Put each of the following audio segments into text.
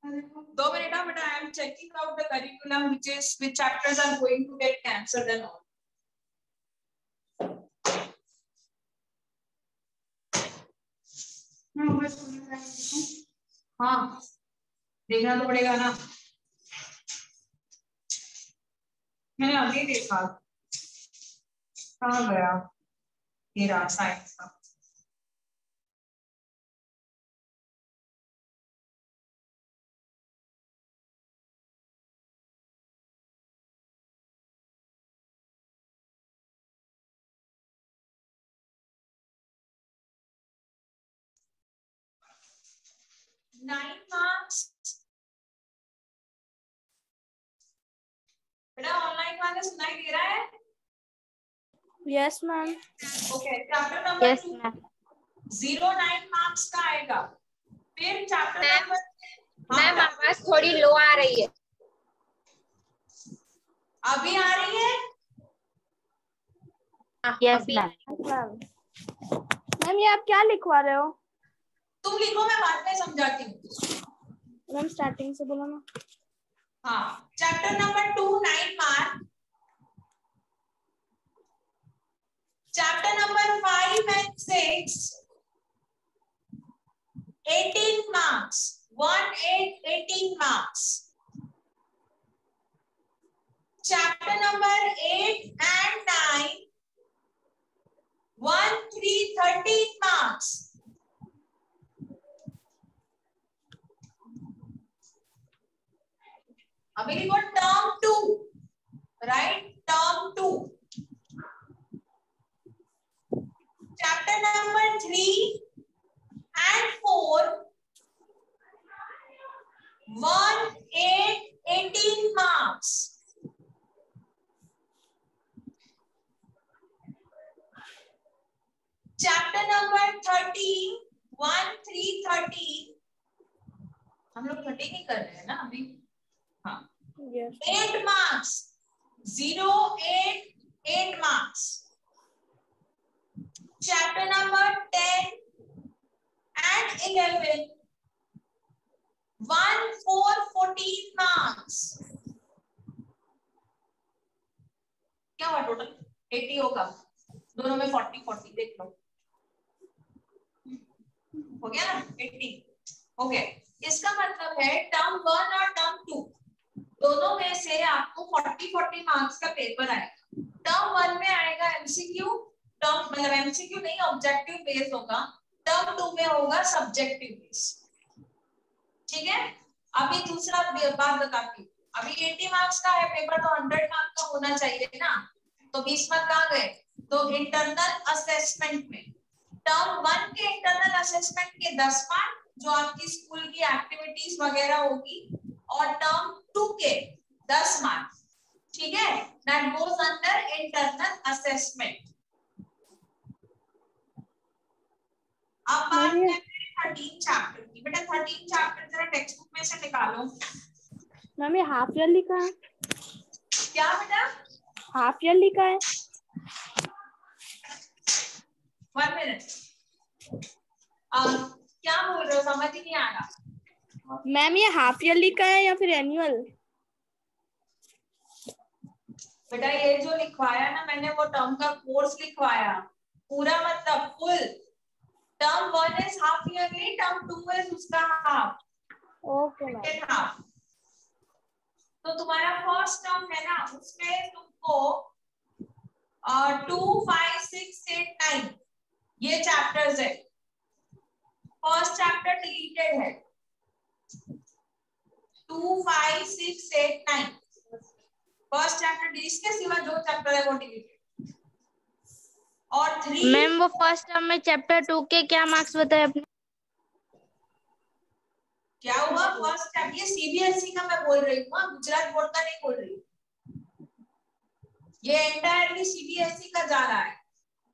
2 minutes, but I am checking out the curriculum, which chapters are going to get cancelled and all. हाँ, देखना तो पड़ेगा ना। मैंने अभी देखा, कहाँ गया ये रहा साइंस का। नाइन मार्क्स बेटा, ऑनलाइन वाले सुनाई दे रहा है? Yes ma'am. Okay, chapter number yes ma'am. 09 marks का आएगा। फिर चैप्टर नंबर, मैम आवाज थोड़ी लो आ रही है। अभी आ रही है? Yes ma'am. मैम ये आप क्या लिखवा रहे हो? तुम लिखो, मैं बाद में समझाती हूँ। मैम स्टार्टिंग से बोलो ना। हाँ, chapter number 2 9 marks, chapter number 5 and 6 18 marks, 18 marks. Chapter number 8 and 9 13 marks. अभी लिखो term 2, right? Term 2. Chapter number 3 and 4 18 marks. Chapter number 13 13 हम लोग 13 ही कर रहे हैं ना अभी? हाँ, 8 marks, 8 marks. Chapter number 10 and 11 14 marks. क्या हुआ टोटल? 80 होगा, दोनों में 40 देख लो, हो गया ना 80। ओके, इसका मतलब है टर्म 1 और टर्म 2 दोनों में से आपको 40 मार्क्स का पेपर आएगा। टर्म 1 में आएगा एमसीक्यू, टर्म मतलब एमसीक्यू नहीं, ऑब्जेक्टिव बेस्ड होगा। टर्म 2 में होगा सब्जेक्टिव बेस्ड। ठीक है, अभी दूसरा बात बताती हूँ। अभी 80 मार्क्स का है पेपर, तो 100 मार्क्स का होना चाहिए ना, तो 20 मार्क्स कहाँ गए? तो इंटरनल असेसमेंट में टर्म 1 के इंटरनल असेसमेंट के 10 मार्क्स जो आपकी स्कूल की एक्टिविटीज वगैरह होगी, और टर्म 2 के 10 मार्क्स, ठीक है, that goes under internal assessment. अब बात है 13 चैप्टर की। बेटा 13 चैप्टर जरा टेक्स्ट बुक में से निकालो। मैम ये हाफ ईयरली का है? क्या बेटा? हाफ ईयरली का है? 1 मिनट, क्या बोल रहे हो, समझ ही नहीं आ रहा। मैम ये हाफ ईयरली का है या फिर एनुअल? बेटा ये जो लिखवाया ना मैंने, वो टर्म का कोर्स लिखवाया पूरा, मतलब full. Term 1 is half yearly, term 2 is उसका हाफ। Okay ma'am. हाफ। तो तुम्हारा फर्स्ट टर्म है ना, उसमें तुमको 2 5 6 8 9 ये चैप्टर्स है। फर्स्ट चैप्टर डिलीटेड है, 2 5 6 8 9 फर्स्ट चैप्टर, इसके सिवा जो चैप्टर है वो डिलीटेड। और 3 मैम वो फर्स्ट टर्म में चैप्टर 2 के क्या मार्क्स बताए आपने? क्या हुआ? फर्स्ट चैप्टर, ये सीबीएसई का मैं बोल रही हूँ, गुजरात बोर्ड का नहीं बोल रही, ये एंटायरली सीबीएसई का जा रहा है।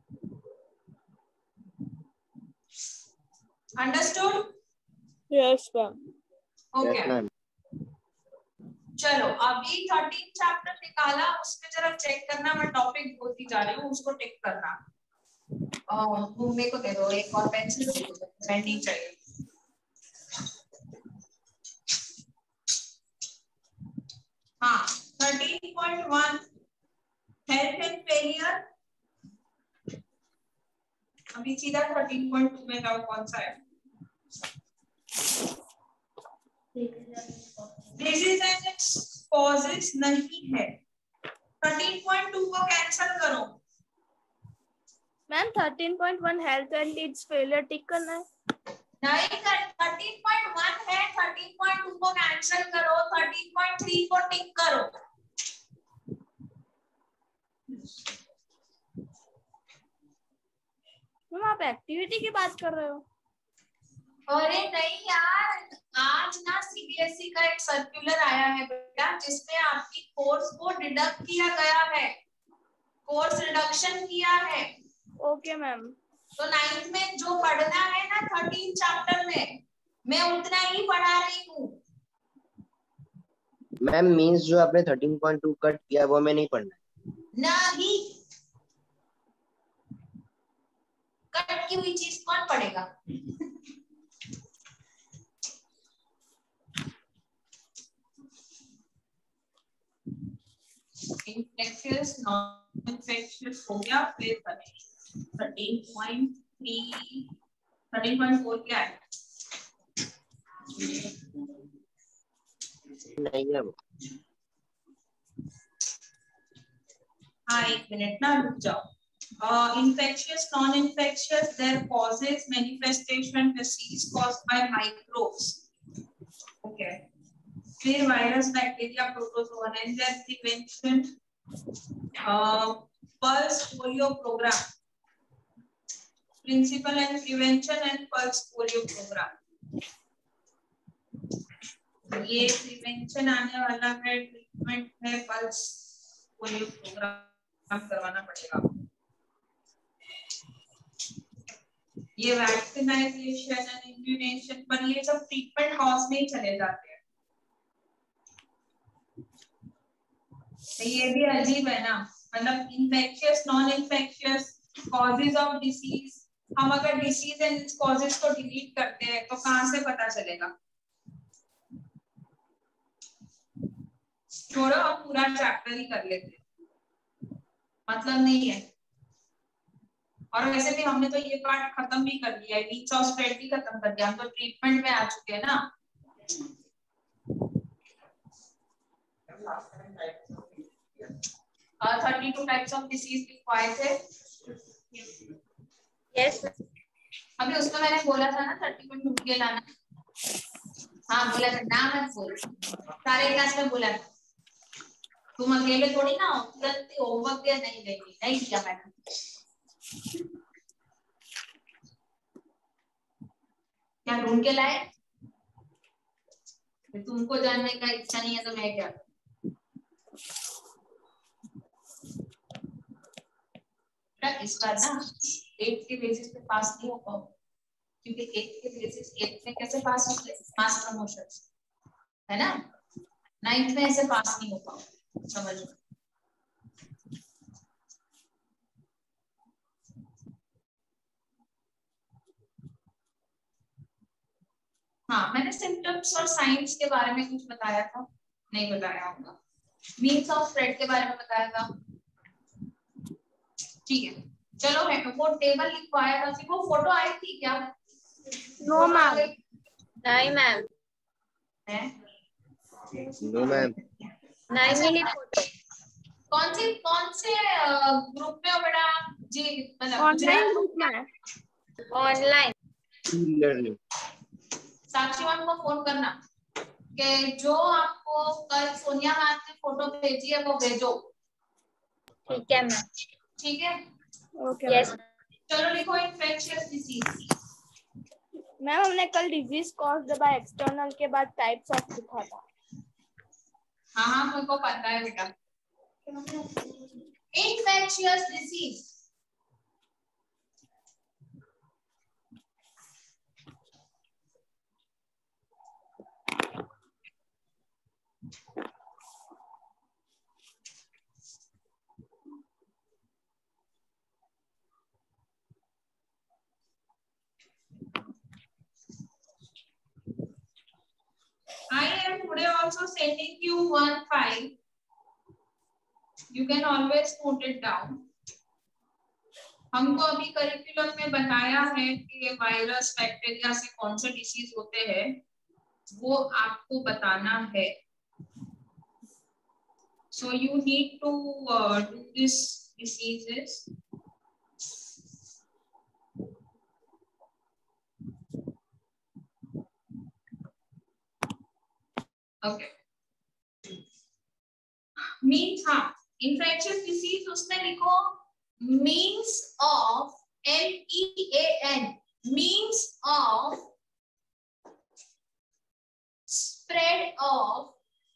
अंडरस्टूड? Yes ma'am. ओके, चलो अभी 13 चैप्टर निकाला, उसमें जरा चेक करना, मैं टॉपिक बोलती जा रही हूँ, उसको टिक करना। मेरे को दे दो एक और पेंसिल, पेन नहीं चाहिए। 13.1 हेल्थ एंड फेलियर। अभी सीधा 13.2 में जाओ, कौन सा है? डिजीज एंड इट्स कॉजेस नहीं है। 13.2 को कैंसिल करो। Ma'am 13.1 health and its failure tick करना है। नहीं कर, 13.1 है, 13.2 को कैंसिल करो, 13.3 को टिक करो। मैम आप एक्टिविटी की बात कर रहे हो? अरे नहीं यार, आज ना सीबीएसई का एक सर्कुलर आया है बेटा, जिसमें आपकी कोर्स को डिडक्ट किया गया है, कोर्स रिडक्शन किया है। Okay ma'am. तो 9th में जो पढ़ना है ना 13 चैप्टर में, मैं उतना ही पढ़ा रही हूँ। मैम मींस जो आपने 13.2 कट किया वो हमें नहीं पढ़ना है। नहीं, कट की हुई चीज कौन पढ़ेगा? इन्फेक्शियस नॉन इन्फेक्शियस हो गया, फिर 13.3 13.4 क्या है? नहीं है वो। हाँ, एक मिनट ना, रुक जाओ। Infectious, non-infectious, their causes, manifestation, disease caused by microbes. Okay. फिर virus, bacteria, protozoan, and their prevention, pulse polio program, principle and prevention and pulse polio program. ये प्रिवेंशन आने वाला है, ट्रीटमेंट है, पल्स पोलियो प्रोग्राम करवाना पड़ेगा। ये vaccinisation and immunisation, पर ये सब ट्रीटमेंट कॉज में ही चले जाते हैं। तो ये भी अजीब है ना, मतलब infectious non infectious causes of disease, हम अगर डिसीज एंड इट्स कॉजेज को डिलीट करते हैं तो कहां से पता चलेगा? छोड़ो, हम पूरा चैप्टर ही कर लेते हैं, मतलब नहीं है। और वैसे भी हमने तो ये पार्ट खत्म भी कर दिया है, वीक्स ऑफ स्प्रेड भी खत्म कर दिया, हम तो ट्रीटमेंट में आ चुके हैं ना। 32 टाइप्स ऑफ डिसीज लिखवाए थे। यस अभी उसमें मैंने बोला था ना 30 के लाना। हाँ बोला था ना, मत बोल, सारे क्लास में बोला था। तुम अकेले थोड़ी ना तुरंत होमवर्क दिया, नहीं देंगे, नहीं दिया मैंने। क्या ढूंढ के लाए? तुमको जानने का इच्छा नहीं है तो मैं क्या? इस बार ना 8 के बेसिस पे पास नहीं हो पाओ, क्योंकि 8 के बेसिस 8 में कैसे पास होते, मास प्रमोशन है ना, 9th में ऐसे पास नहीं हो पाओ, समझ लो। हाँ, मैंने सिम्टम्स और साइंस के बारे में कुछ बताया था, नहीं बताया होगा। मीन्स ऑफ स्प्रेड के बारे में बताया था, ठीक है। चलो है वो टेबल लिखवाया था, फिर वो फोटो आई थी क्या? No ma'am. नहीं मैम, नो मैम। नहीं मिली फोटो। कौन से ग्रुप में हो बेटा जी? मतलब ऑनलाइन ग्रुप में, ऑनलाइन। लर्निंग। साक्षी मैम को फोन करना कि जो आपको कल सोनिया मैम ने फोटो भेजी है वो भेजो। ठीक है मैम। ठीक है, ओके यस चलो लिखो इन्फेक्शियस डिसीज। मैम हमने कल डिजीज कॉज्ड बाय एक्सटर्नल के बाद टाइप्स ऑफ लिखा था। हाँ हाँ मेरे को पता है बेटा। Infectious disease, I am today also sending you one file You can always note it down. हमको अभी करिकुलम में बताया है कि ये वायरस बैक्टीरिया से कौन से डिसीज होते हैं, वो आपको बताना है. So you need to do this diseases. Okay. Means हाँ, infectious disease उसमें लिखो means of MEAN, means of spread of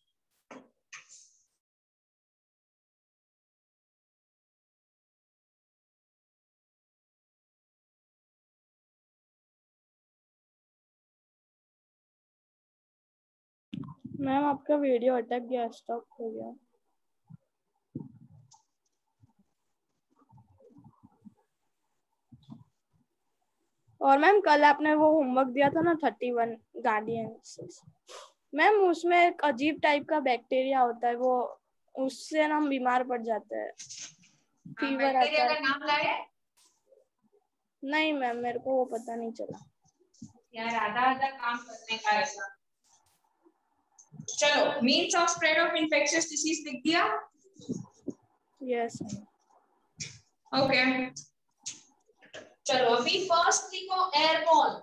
ma'am आपका वीडियो अटक गया, स्टॉप हो गया. और मैम कल आपने वो होमवर्क दिया था ना 31 गार्डियंस, मैम उसमें एक अजीब टाइप का बैक्टीरिया होता है, वो उससे ना हम बीमार पड़ जाते हैं, फीवर आता बैक्टीरिया है. का नाम लाए? नहीं मैम, मेरे को वो पता नहीं चला यार, आधा आधा काम करने का ऐसा. चलो, means of spread of infectious disease लिख दिया? यस. ओके. चलो अभी फर्स्ट लिखो एयरबॉर्न.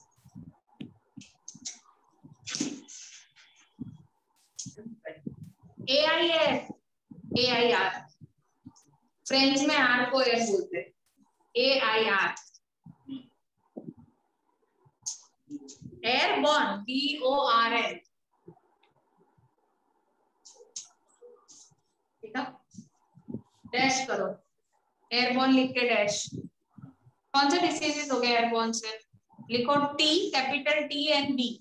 AIR, AIR. फ्रेंच में आर को एयर बोलते हैं. AIR. Airborne, BORN. ठीक है, डैश करो. एयरबॉर्न लिख के डैश. कौन से डिसीजेस हो गए एयरबॉर्न से? लिखो T, capital T and B.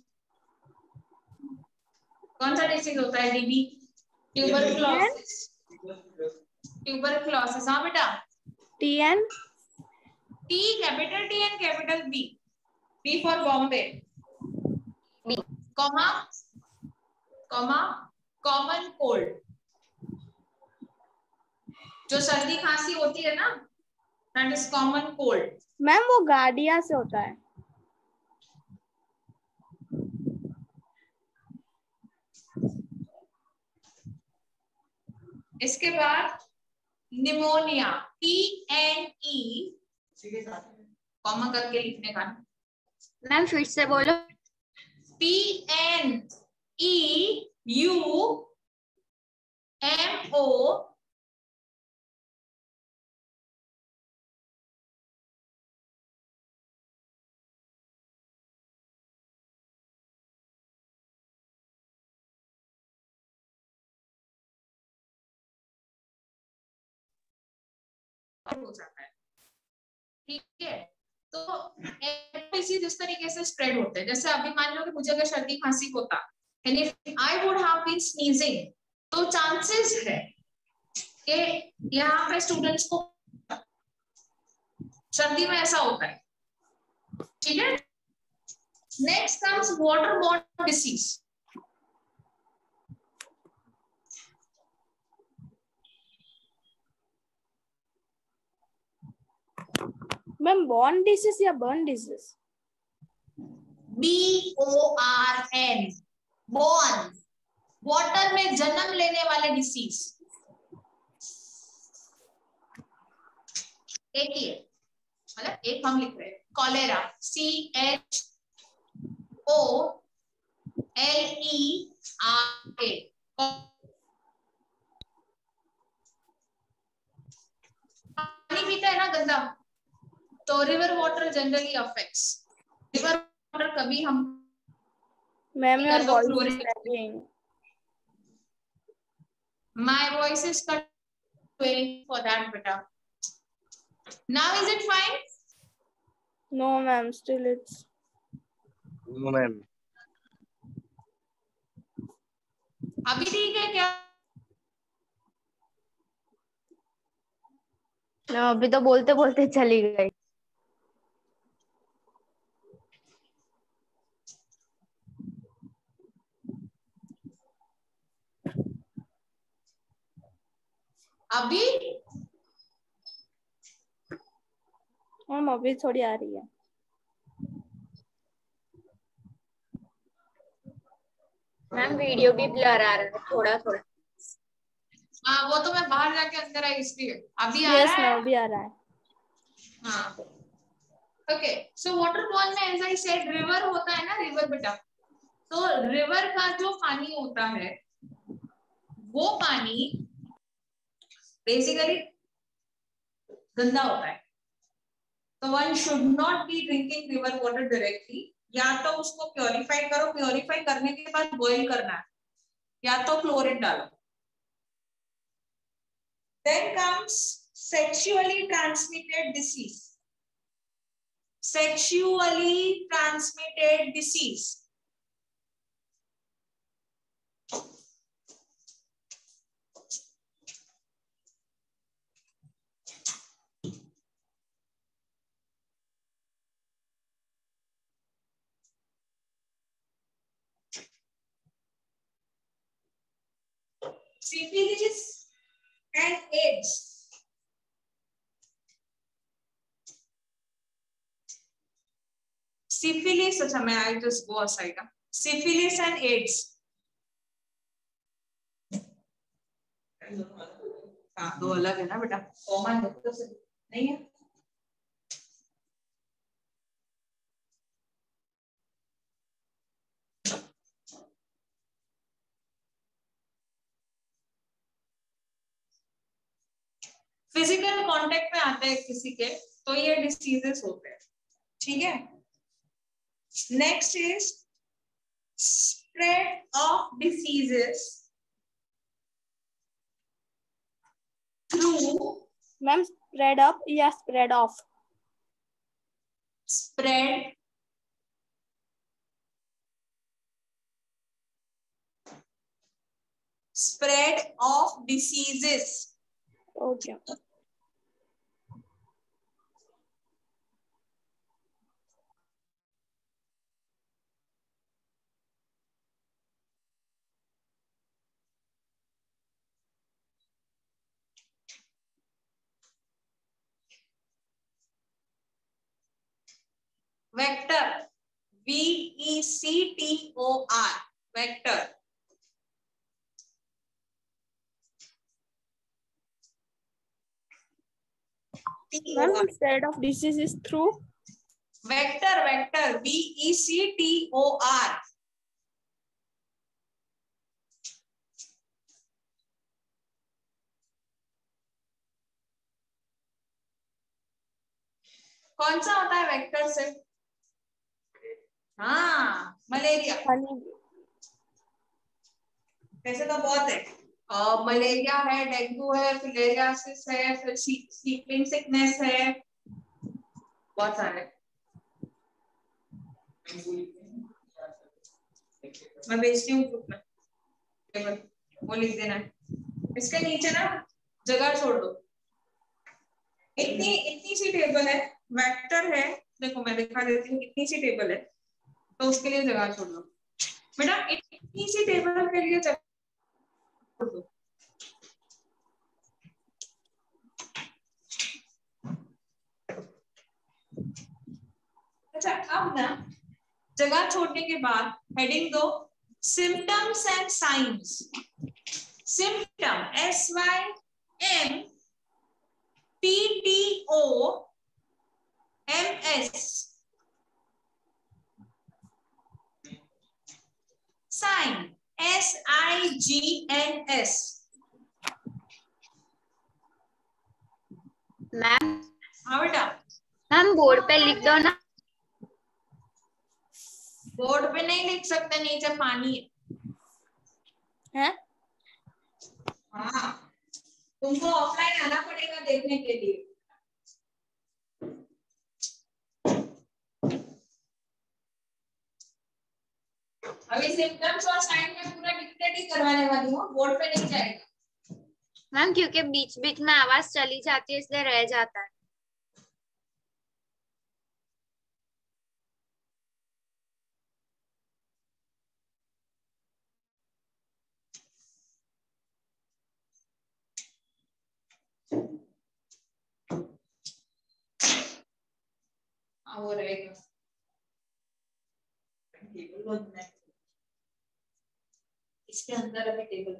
कौन सा डिसीज होता है? DB. ट्यूबरक्लोसिस. ट्यूबरक्लोसिस. हाँ बेटा. TN. T, capital T and capital B. B for Bombay. Comma comma common cold. जो सर्दी खांसी होती है ना, that is common cold. Ma'am वो गार्डिया से होता है. इसके बाद निमोनिया. TNE कॉमा करके लिखने का. मैम फिर से बोलो. TNEUMO हो जाता है. ठीक है, तो डिसीज इस तरीके से स्प्रेड होते हैं. जैसे अभी मान लो कि मुझे अगर सर्दी खांसी होता and if I would have been sneezing, तो चांसेस है कि यहाँ पे स्टूडेंट्स को सर्दी में ऐसा होता है. ठीक है. Next comes waterborne disease. Ma'am born disease या burn disease? BORN, born. Water में जन्म लेने वाले डिसीज. एक ही है, मतलब एक हम लिख रहे हैं. Cholera, CHOLERA. पानी पीते हैं ना गंदा, तो river water generally affects. River water कभी हम ma'am your voice is cracking. My voice is cut away for that, beta. Now is it fine? No ma'am, still it's. No ma'am. अभी ठीक है क्या? अभी तो बोलते बोलते चली गई. अभी मैम अभी थोड़ी आ रही है। मैम वीडियो भी ब्लर आ रहा है थोड़ा थोड़ा। हाँ वो तो मैं बाहर जाके अंदर आई इसलिए। अभी आ यस रहा मैम है। अभी आ रहा है। हाँ ओके सो वाटरफॉल में एज आई सेड रिवर होता है ना, रिवर बेटा। तो रिवर का जो पानी होता है वो पानी बेसिकली गंदा होता है। तो one should not be drinking river water directly. या तो उसको प्योरीफाई करो, प्योरीफाई करने के बाद बॉईल करना है, या तो क्लोरीन डालो। Then comes sexually transmitted disease. Sexually transmitted disease syphilis and AIDS. Syphilis, अच्छा मैं I just go aside. Syphilis and AIDS. हाँ दो अलग है ना बेटा, कॉमन है तो नहीं है। फिजिकल कांटेक्ट में आते हैं किसी के तो ये डिसीजेस होते हैं, ठीक है। Next is spread of diseases through. Ma'am spread up या spread of? Spread spread of diseases. Okay. Vector, VECTOR, vector. Ma'am spread of disease is through Vector, vector, VECTOR. कौन सा होता है वेक्टर से? हाँ मलेरिया। ऐसे तो बहुत है, मलेरिया है, डेंगू है, फिलेरियासिस है, फिर स्लीपिंग सिकनेस है, बहुत सारे। मैं भेजती हूँ ग्रुप में, वो लिख देना है। इसके नीचे ना जगह छोड़ दो। इतनी इतनी सी टेबल है, वेक्टर है, देखो मैं दिखा देती हूँ, इतनी सी टेबल है तो उसके लिए जगह छोड़ दो बेटा। इतनी सी टेबल के लिए जगह छोड़ दो। अच्छा अब ना जगह छोड़ने के बाद हेडिंग दो symptoms and science. Symptom SYMPTOMS, sign SIGNS। Ma'am हाँ बेटा मैम बोर्ड पे लिख दो ना। बोर्ड पे नहीं लिख सकते, नीचे पानी है। हाँ तुमको ऑफलाइन आना पड़ेगा देखने के लिए। अभी सिम्टम्स और साइन में पूरा डिक्टेट ही करवाने वाली हूँ, बोर्ड पे नहीं जाएगा। मैम क्योंकि बीच बीच में आवाज चली जाती है इसलिए रह जाता है। हाँ वो रहेगा। टेबल बनना है इसके अंदर, अभी टेबल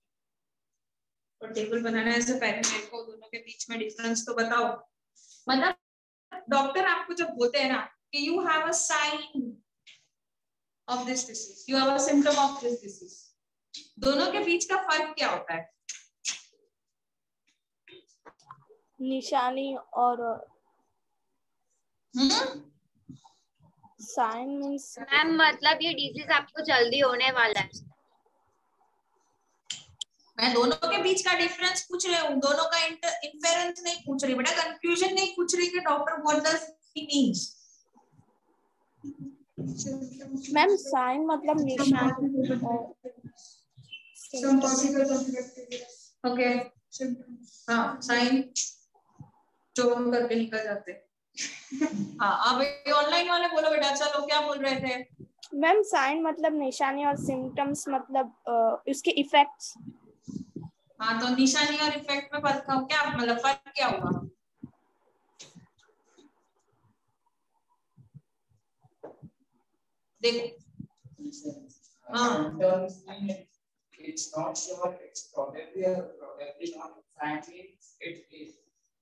और टेबल बनाने से पहले मेरे को दोनों के बीच में डिफरेंस तो बताओ। मतलब डॉक्टर आपको जब बोलते हैं ना कि you have a sign of this disease, you have a symptom of this disease, दोनों के बीच का फर्क क्या होता है? निशानी और साइन मींस मैम मतलब ये डिजीज आपको जल्दी होने वाला है। मैं दोनों के बीच का डिफरेंस पूछ रही हूँ, दोनों का इन्फेरेंस नहीं पूछ रही बेटा, कंफ्यूजन नहीं पूछ रही कि doctor what does he means. Ma'am sign मतलब निशानी और ओके हाँ साइन जो हम करके निकल जाते हाँ अब ऑनलाइन वाले बोलो बेटा, चलो क्या बोल रहे थे? मैम साइन मतलब निशानी और सिम्टम्स मतलब उसके इफेक्ट्स। हाँ तो निशानी और इफेक्ट में फर्क क्या, मतलब फर्क क्या हुआ? देखो हाँ it's not sure, it's probably not, frankly it is.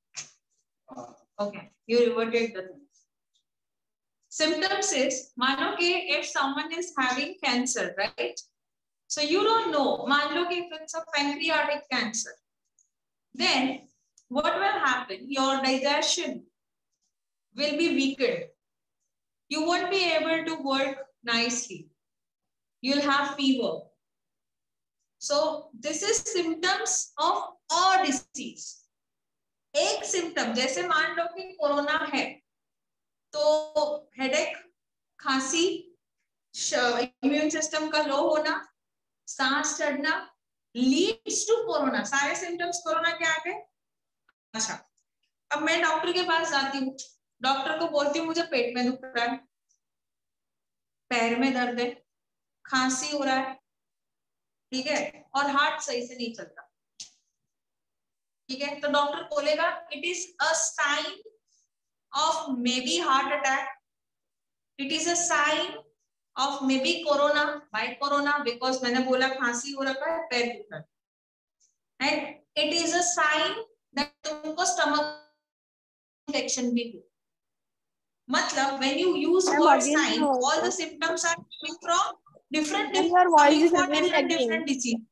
Okay, you reverted the thing. Symptoms is, मानो कि if someone is having cancer, right? So you don't know, मान लो कि if it's a pancreatic cancer, then what will happen? Your digestion will be weakened. You won't be able to work nicely. You'll have fever. So this is symptoms of a disease. एक symptom जैसे मान लो कि corona है तो headache, खांसी, immune system का लो होना, सांस चढ़ना लीड्स टू कोरोना। सारे सिम्टम्स कोरोना के आ गए। अच्छा अब मैं डॉक्टर के पास जाती हूँ, डॉक्टर को बोलती हूँ मुझे पेट में दुख रहा है, पैर में दर्द है, खांसी हो रहा है, ठीक है, और हार्ट सही से नहीं चलता, ठीक है, तो डॉक्टर बोलेगा it is a sign of maybe heart attack, it is a sign of maybe corona, by corona because मैंने बोला खांसी हो रखा है, पैर दुख रहा है, and it is a sign that तुमको स्टमक इन्फेक्शन भी हो। मतलब when you use word sign, all the symptoms are coming from different disease.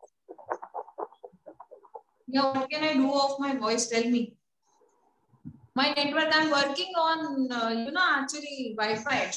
Yeah, what can I do of my voice? Tell me. My network, I'm working on, actually Wi-Fi.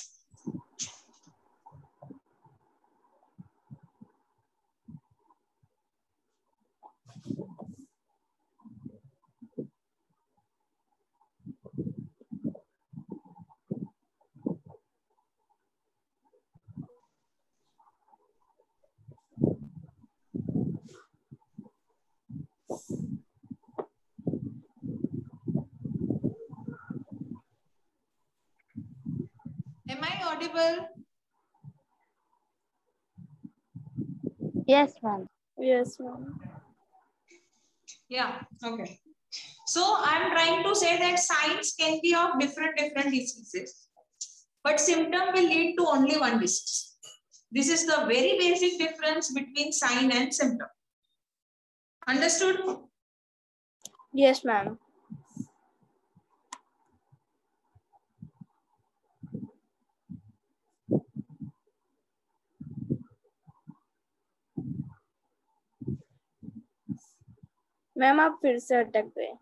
Am I audible? Yes, ma'am. Yes, ma'am. Yeah, okay. So I'm trying to say that signs can be of different diseases, but symptom will lead to only one disease. This is the very basic difference between sign and symptom. Understood? Yes, ma'am. Ma'am आप फिर से अटक गए।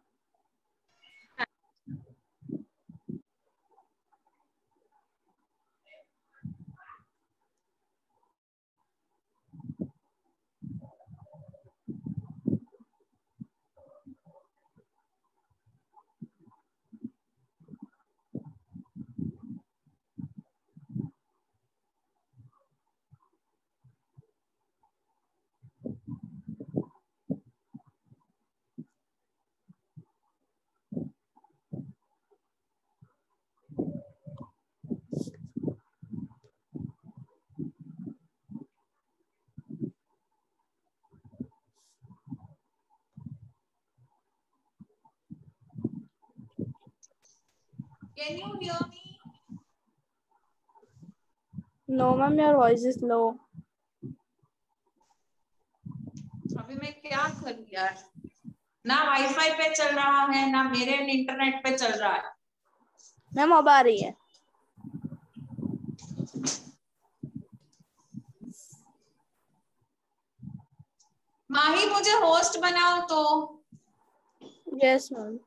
Can you hear me? No, ma'am, your voice is low. अभी मैं क्या करूं यार, ना वाईफाई पे चल रहा है ना मेरे इंटरनेट पे चल रहा है। मैम अब आ रही है। माही मुझे होस्ट बनाओ तो। Yes ma'am.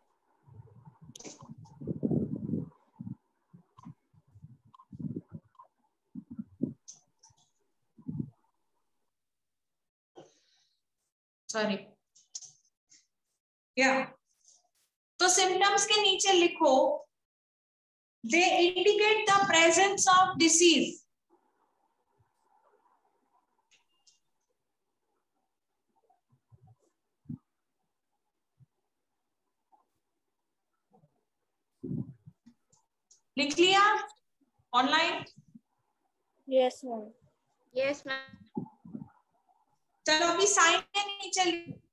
सॉरी क्या, तो सिम्टम्स के नीचे लिखो they indicate the presence of disease. लिख लिया online? Yes ma'am. Yes ma'am. चलो अभी साइन के नीचे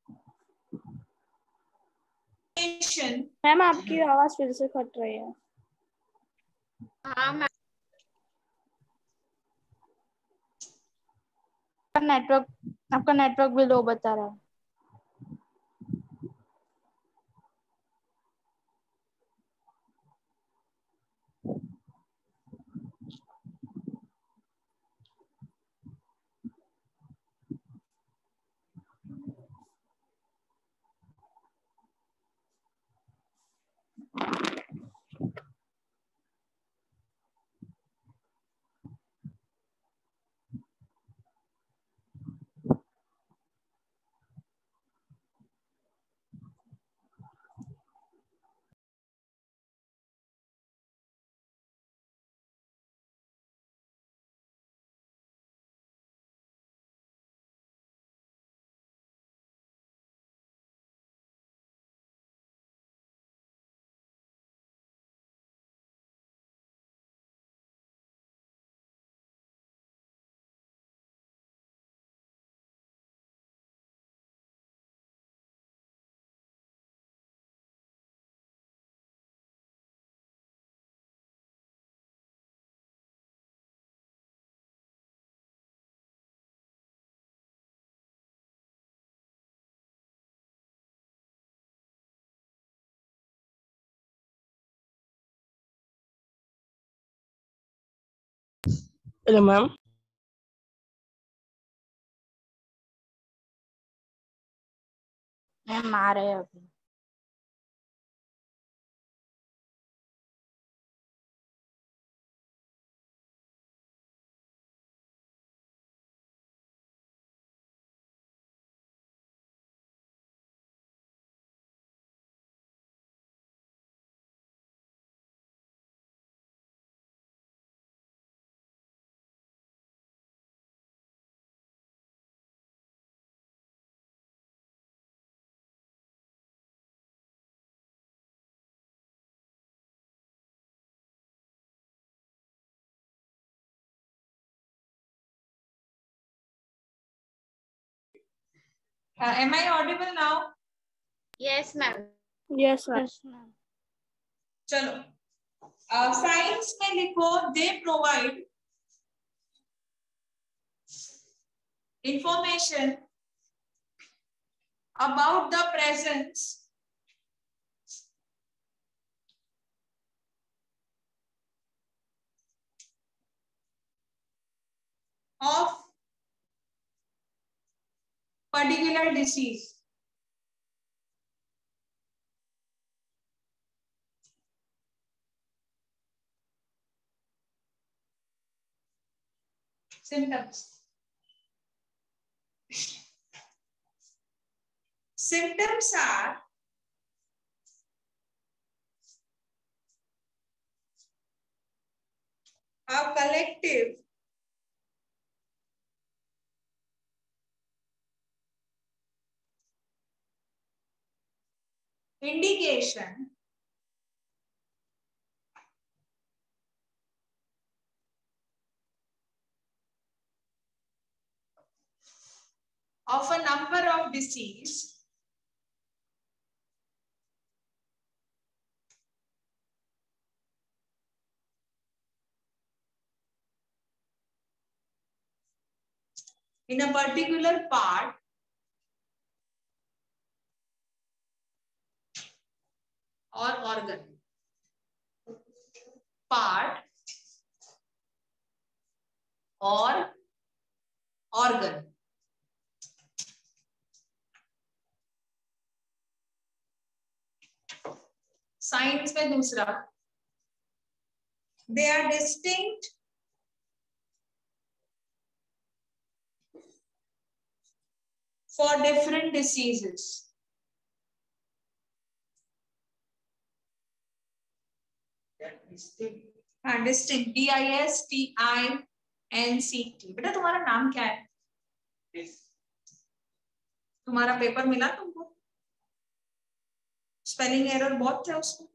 मैम आपकी आवाज फिर से कट रही है। हाँ मैम। आपका नेटवर्क भी लो बता रहा है। Hello ma'am. मैम आ रहे हैं अभी। am I audible now? Yes ma'am. Yes ma'am. चलो साइंस में लिखो they provide information about the presence of particular disease. Symptoms. Symptoms are a collective indication of a number of disease in a particular part or organ. Part or organ. Science में दूसरा, they are distinct for different diseases. हाँ, distinct, DISTINCT. बेटा तुम्हारा नाम क्या है? तुम्हारा paper मिला तुमको? स्पेलिंग एरर बहुत थे उसमें।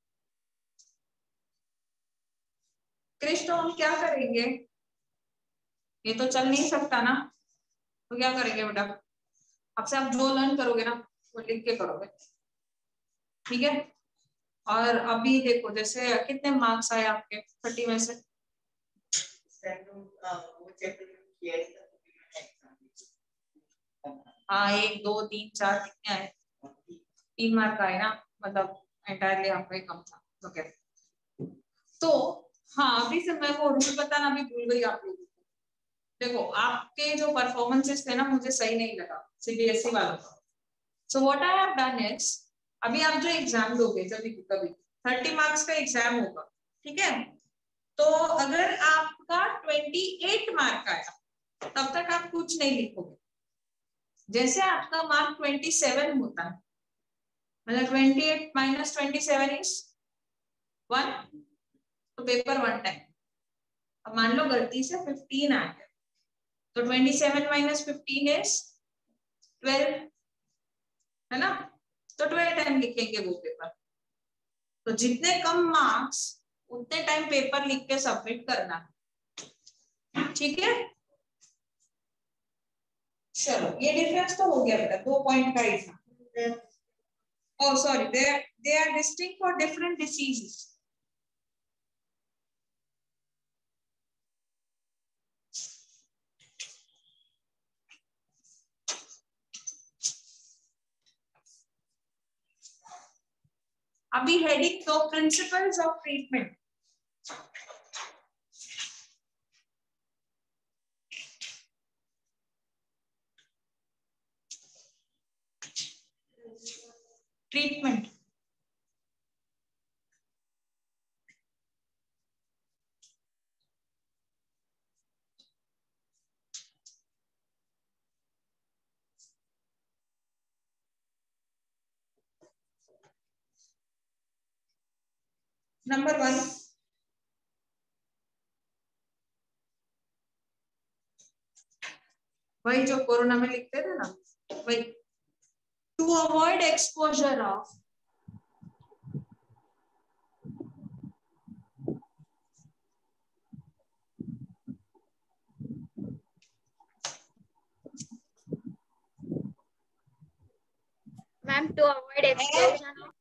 कृष्ण, हम क्या करेंगे? ये तो चल नहीं सकता ना, तो क्या करेंगे बेटा? आपसे आप जो लर्न करोगे ना वो लिख के करोगे, ठीक है? और अभी देखो, जैसे कितने मार्क्स आए आपके 30 में से? हाँ, 1 2 3 4 कितने आए? 3 मार्क आए ना, मतलब एंटायरली आपका ही कम था। ओके, तो हाँ, अभी से मैं वो रूल बताना भी भूल गई आप लोगों को। देखो, आपके जो परफॉर्मेंसेस थे ना, मुझे सही नहीं लगा सीबीएसई वालों का। So what I have done is, अभी आप जो एग्जाम दोगे, जब भी कभी 30 मार्क्स का एग्जाम होगा, ठीक है? तो अगर आपका 28 मार्क आया, तब तक आप कुछ नहीं लिखोगे। जैसे आपका मार्क 27 होता है, मतलब 28 माइनस 27 इज 1, तो पेपर 1 टाइम। अब मान लो गलती से 15 आ गया, तो 27 माइनस 15 इज 12, है ना? तो 12 टाइम लिखेंगे वो पेपर। तो जितने कम मार्क्स उतने टाइम पेपर लिख के सबमिट करना, ठीक है? चलो, ये डिफरेंस तो हो गया बेटा, 2 पॉइंट का ही था। Oh, sorry, they are distinct for different diseases. अभी हेडिंग तो principles of treatment. Treatment, number 1, वही जो कोरोना में लिखते थे ना, वही, to avoid exposure of ma'am, to avoid exposure of,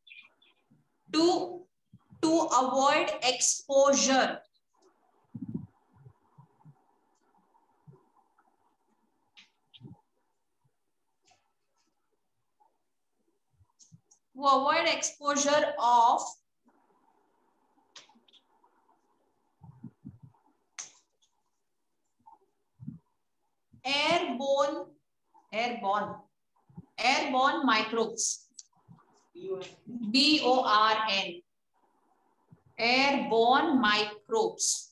to avoid exposure of airborne microbes, BORN, airborne microbes,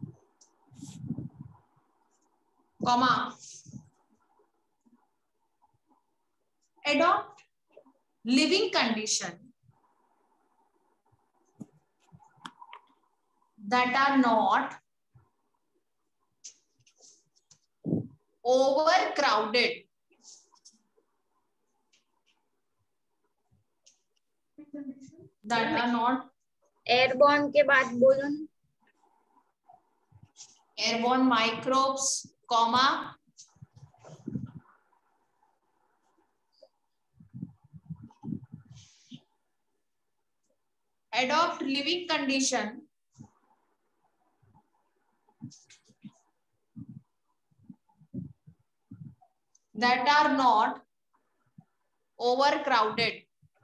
comma, adopt living condition that are not overcrowded, that are not airborne के बाद बोलो ना। airborne microbes, comma, adopt living condition that are not overcrowded.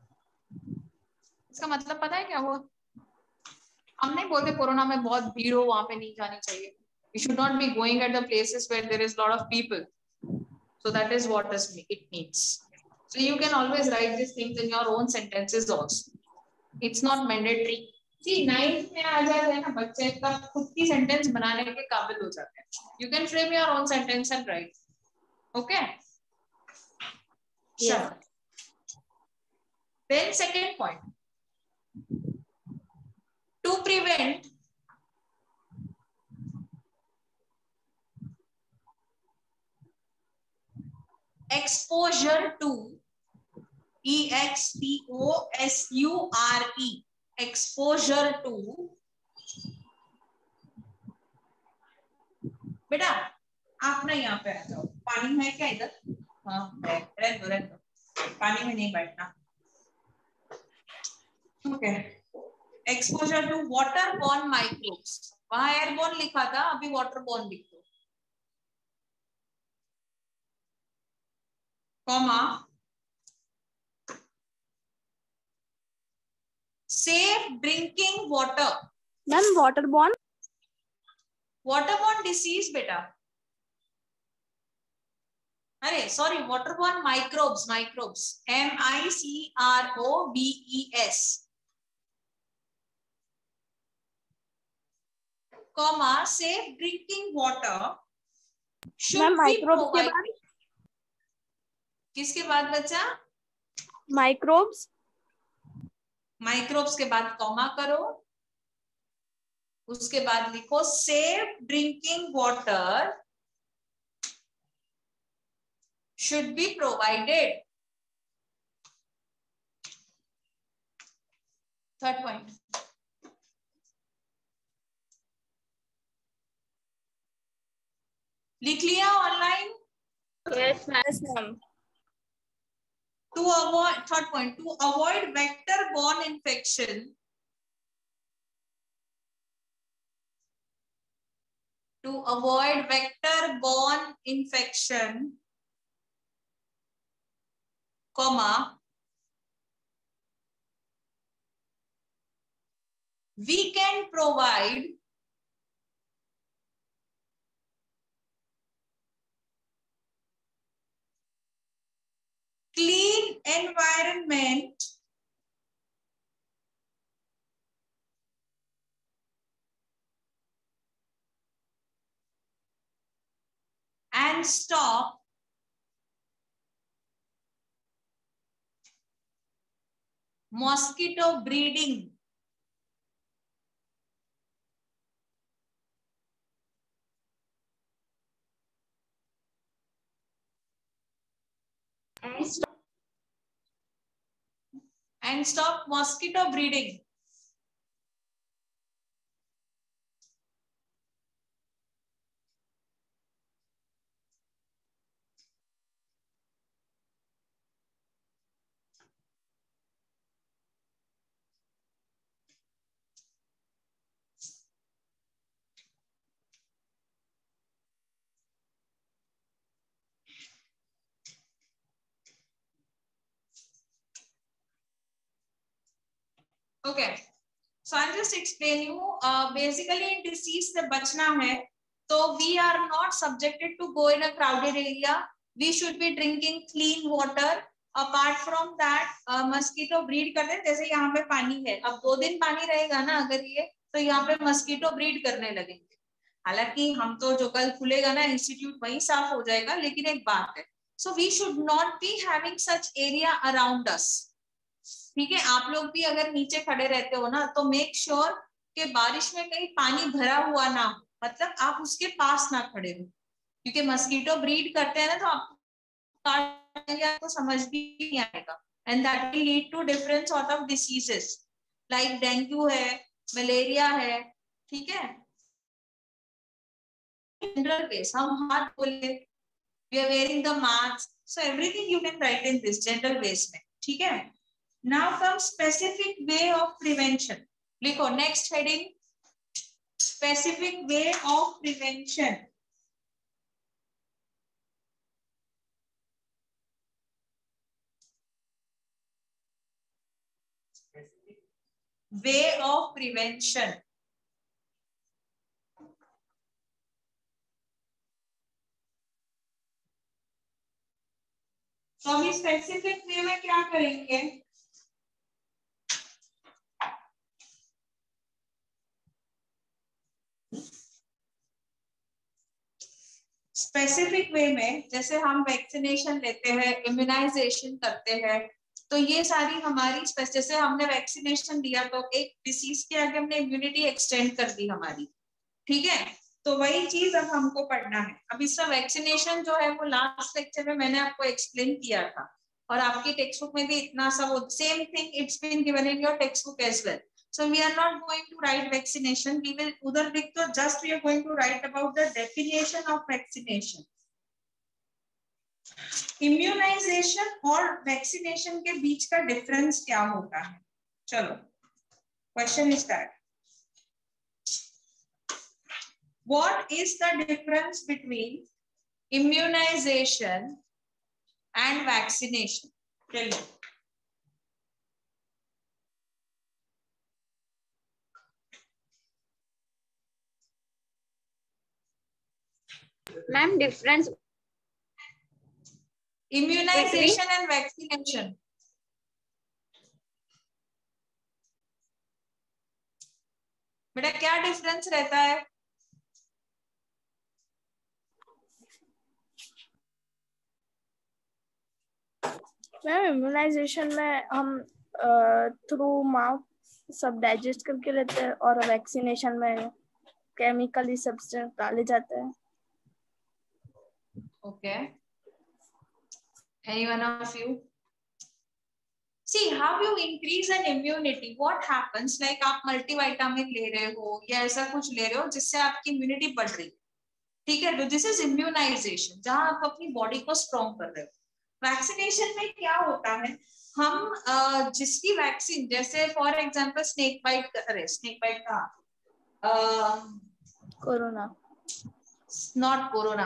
इसका मतलब पता है क्या हुआ? हम नहीं बोलते कोरोना में बहुत भीड़ हो वहां पे नहीं जानी चाहिए. You should not be going at the places where there is a lot of people. So that is what it means. So you can always write these things in your own sentences also. It's not mandatory. See, 9th में आ जाते हैं ना बच्चे तब खुद की sentence बनाने के काबिल हो जाते हैं. You can frame your own sentence and write. Okay? Yes. Sure. Then second point. To prevent exposure to exposure, exposure to. बेटा आप ना यहाँ पे आ जाओ. पानी है क्या इधर? हाँ है. रहने दो. पानी में नहीं बैठना. Okay. Exposure to waterborne microbes. वहां एयरबोर्न लिखा था, अभी वाटरबोर्न लिख दो. Comma safe drinking water. Ma'am waterborne disease बेटा. अरे सॉरी, waterborne microbes. MICROBES. Comma safe drinking water should be provided. किसके बाद बच्चा? माइक्रोब्स के बाद कॉमा करो, उसके बाद लिखो safe drinking water should be provided. Third point. लिख लिया online? Yes, ma'am. To avoid, third point, to avoid vector-borne infection, comma, we can provide clean environment and stop mosquito breeding. And stop mosquito breeding. Okay, so I'll just explain you. Basically, in disease से बचना है, तो we are not subjected to go in a crowded area. We should be drinking clean water. Apart from that, mosquito breed करते हैं. जैसे यहाँ पे पानी है, अब 2 दिन पानी रहेगा ना अगर ये, तो यहाँ पे mosquito breed करने लगेंगे. हालांकि हम तो जो कल खुलेगा ना इंस्टीट्यूट वही साफ हो जाएगा, लेकिन एक बात है, so we should not be having such area around us. ठीक है, आप लोग भी अगर नीचे खड़े रहते हो ना तो मेक श्योर कि बारिश में कहीं पानी भरा हुआ ना हो, मतलब आप उसके पास ना खड़े हो, क्योंकि मस्कीटो ब्रीड करते हैं ना तो आप आपको समझ भी नहीं आएगा. And that will lead to different sort of diseases like dengue है, मलेरिया है. ठीक है, जनरल बेस हम हाथ बोले, we are wearing the mask, so everything you can write in this general base में. ठीक है, now comes specific way of prevention. लिखो next heading, specific way of prevention. Way of prevention. तो हम specific way में क्या करेंगे? Specific way में जैसे हम वैक्सीनेशन लेते हैं, इम्यूनाइजेशन करते हैं, तो ये सारी हमारी जैसे हमने वैक्सीनेशन दिया तो एक डिसीज के आगे हमने इम्यूनिटी एक्सटेंड कर दी हमारी, ठीक है। तो वही चीज अब हमको पढ़ना है। अब इसका वैक्सीनेशन जो है वो लास्ट लेक्चर में मैंने आपको एक्सप्लेन किया था, और आपकी टेक्स्ट बुक में भी इतना सा वो same thing it's been given in your text book as well. So we are not going to write vaccination. We will udhar likh to just we are going to write about the definition of vaccination. Immunization और vaccination के बीच का difference क्या होता है? चलो, question is that what is the difference between immunization and vaccination? Tell me. Ma'am difference immunization and vaccination. बेटा क्या difference रहता है? मैम इम्यूनाइजेशन में हम थ्रू माउथ सब डाइजेस्ट करके लेते हैं, और वैक्सीनेशन में केमिकली सब्सटेंस डाले जाते हैं। Okay. Any one of you? See how you increase an immunity. What happens? Like आप मल्टीविटामिन ले रहे हो या ऐसा कुछ ले रहे हो जिससे आपकी इम्यूनिटी बढ़ रही है, ठीक है। तो दिस इज इम्यूनाइजेशन, जहां आप अपनी बॉडी को स्ट्रॉन्ग कर रहे हो। वैक्सीनेशन में क्या होता है, हम जिसकी वैक्सीन, जैसे फॉर एग्जांपल स्नेक बाइट, अरे स्नेक बाइट का corona, not corona,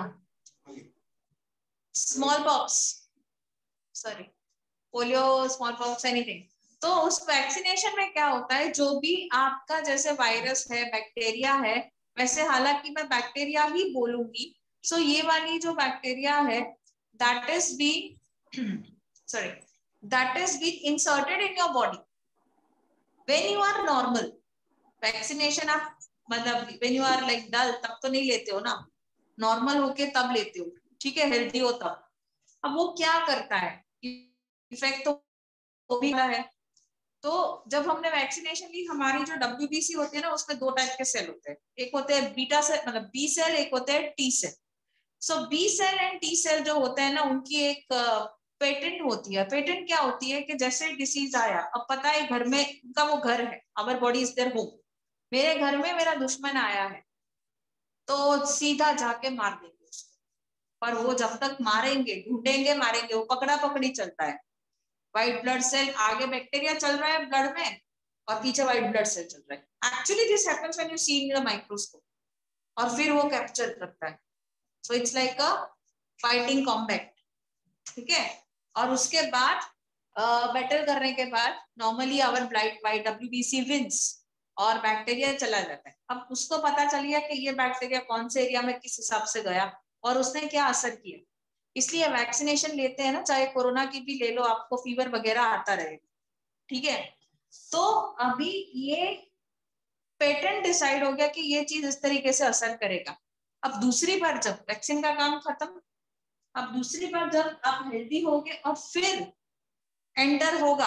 small pox, sorry polio, small pox, anything. तो उस वैक्सीनेशन में क्या होता है, जो भी आपका जैसे वायरस है, बैक्टीरिया है, वैसे हालांकि मैं बैक्टीरिया ही बोलूंगी, सो ये वाली जो बैक्टीरिया है that is be sorry that is be inserted in your body when you are normal. Vaccination आप मतलब when you are like dull तब तो नहीं लेते हो ना, नॉर्मल होके तब लेते हो, ठीक है, हेल्दी हो तब। अब वो क्या करता है, इफेक्ट तो भी है। तो जब हमने वैक्सीनेशन ली, हमारी जो WBC होती है ना, उसमें दो टाइप के सेल होते हैं, एक होते हैं बीटा सेल मतलब बी सेल, एक होते हैं T cell. So B cell and T cell जो होते हैं ना, उनकी एक पेटेंट होती है। पेटेंट क्या होती है कि जैसे डिसीज आया, अब पता है घर में उनका वो घर है, our body is their home, मेरे घर में मेरा दुश्मन आया है तो सीधा जाके मार देंगे उसको, पर वो जब तक मारेंगे, ढूंढेंगे, मारेंगे, वो पकड़ा पकड़ी चलता है। व्हाइट ब्लड सेल, आगे बैक्टीरिया चल रहा है ब्लड में और पीछे व्हाइट ब्लड सेल चल रहा है। Actually this happens when you see in the microscope, और फिर वो कैप्चर करता है। So it's like a fighting combat, ठीक है। और उसके बाद बैटल करने के बाद normally our white WBC wins और बैक्टीरिया चला जाता है। अब उसको पता चल गया कि ये बैक्टीरिया कौन से एरिया में किस हिसाब से गया और उसने क्या असर किया। इसलिए वैक्सीनेशन लेते हैं ना, चाहे कोरोना की भी ले लो, आपको फीवर वगैरह आता रहेगा, ठीक है। तो अभी ये पेटेंट डिसाइड हो गया कि ये चीज इस तरीके से असर करेगा। अब दूसरी बार जब वैक्सीन का काम खत्म, अब दूसरी बार जब आप हेल्दी होगे और फिर एंटर होगा,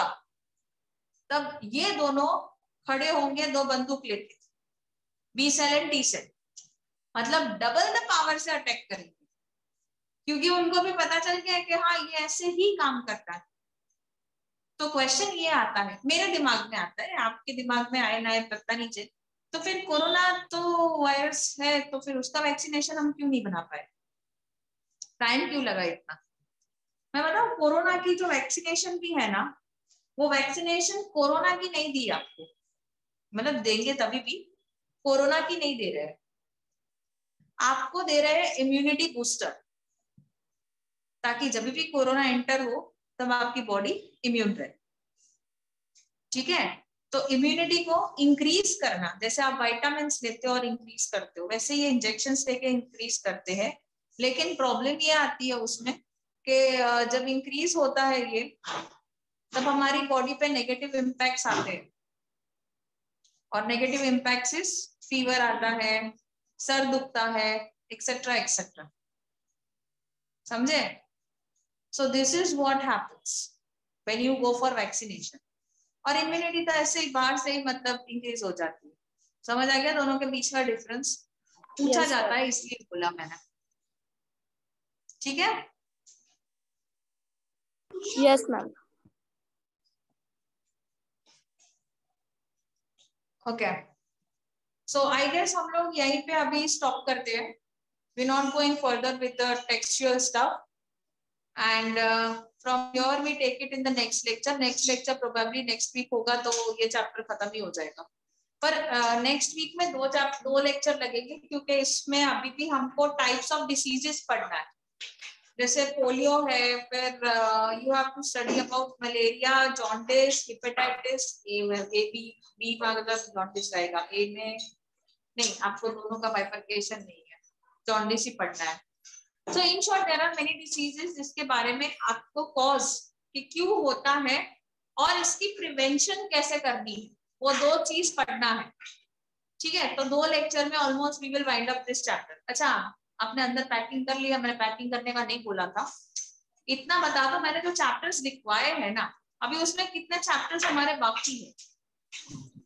तब ये दोनों खड़े होंगे दो बंदूक लेके, B cell and T cell, मतलब डबल द पावर से अटैक करेंगे, क्योंकि उनको भी पता चल गया कि हाँ ये ऐसे ही काम करता है। तो क्वेश्चन ये आता है, मेरे दिमाग में आता है, आपके दिमाग में आए ना आए पता नहीं चले, तो फिर कोरोना तो वायरस है, तो फिर उसका वैक्सीनेशन हम क्यों नहीं बना पाए, टाइम क्यों लगा इतना। मैं बताऊं, कोरोना की जो वैक्सीनेशन भी है ना, वो वैक्सीनेशन कोरोना की नहीं दी आपको, मतलब देंगे तभी भी, कोरोना की नहीं दे रहे हैं आपको, दे रहे हैं इम्यूनिटी बूस्टर, ताकि जब भी कोरोना एंटर हो तब आपकी बॉडी इम्यून रहे, ठीक है, तो इम्यूनिटी को इंक्रीज करना, जैसे आप विटामिन लेते हो और इंक्रीज करते हो, वैसे ये इंजेक्शन लेके इंक्रीज करते हैं। लेकिन प्रॉब्लम ये आती है उसमें कि जब इंक्रीज होता है ये, तब हमारी बॉडी पे नेगेटिव इम्पैक्ट्स आते हैं, और नेगेटिव इम्पैक्ट्स इज फीवर आता है, सर दुखता है, एक्सेट्रा एक्सेट्रा, समझे? So this is what happens when you go for vaccination. और इम्यूनिटी तो ऐसे ही बाहर से ही मतलब इंक्रीज हो जाती है। समझ आ गया दोनों के बीच का डिफरेंस? पूछा Yes, जाता sir. है इसलिए बोला मैंने, ठीक है? Yes ma'am. Okay, so I guess हम लोग यहीं पे अभी स्टॉप करते हैं। We not going further with the textual stuff, and from your we take it in the next lecture. Next lecture probably next week होगा, तो ये चैप्टर खत्म ही हो जाएगा। पर नेक्स्ट वीक में दो लेक्चर लगेंगे, क्योंकि इसमें अभी भी हमको टाइप्स ऑफ डिसीजेस पढ़ना है। जैसे पोलियो है, फिर you have to study about malaria, jaundice, hepatitis A, B मतलब जॉन्डिस रहेगा, ए में नहीं, आपको दोनों का बाइफरकेशन नहीं है, जॉन्डिस ही पढ़ना है। So in short, there are many diseases जिसके बारे में आपको कॉज कि क्यों होता है और इसकी प्रिवेंशन कैसे करनी है, वो दो चीज पढ़ना है, ठीक है? तो दो लेक्चर में almost we will wind up this chapter. अच्छा, आपने अंदर पैकिंग कर लिया? मैंने पैकिंग करने का नहीं बोला था। इतना बता दो, मैंने जो चैप्टर्स लिखवाए हैं ना, अभी उसमें कितने चैप्टर्स हमारे बाकी है?